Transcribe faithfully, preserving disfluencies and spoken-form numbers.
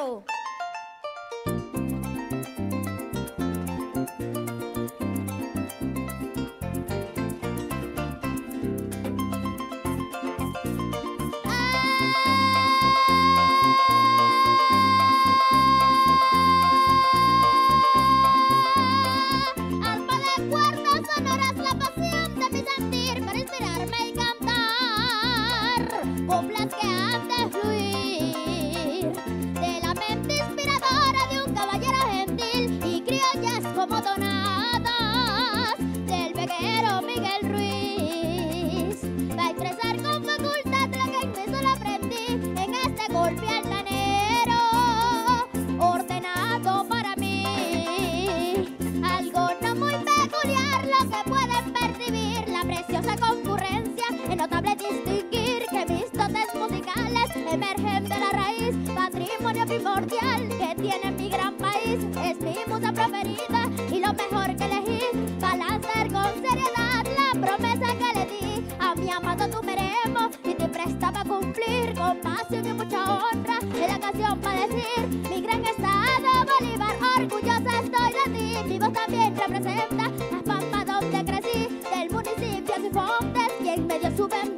Chao. Coplas que han de fluir de la mente inspiradora de un caballero gentil y criollas como donadas del veguero Miguel Ruiz. Va a expresar con facultad lo que en mí solo aprendí en este golpe altanero ordenado para mí. Algo no muy peculiar lo que pueden percibir la preciosa concurrencia, es notable distinguir que mis dotes musicales emergen de la raíz, patrimonio primordial que tiene mi gran país. Es mi musa preferida y lo mejor que elegí para hacer con seriedad la promesa que le di a mi amado Tumeremo, y te prestaba a cumplir con pasión y mucha honra en la canción para decir mi gran estado Bolívar, orgullosa estoy de ti. Mi voz también representa la pampa donde crecí, del municipio Cifuentes, quien me dio su bendición.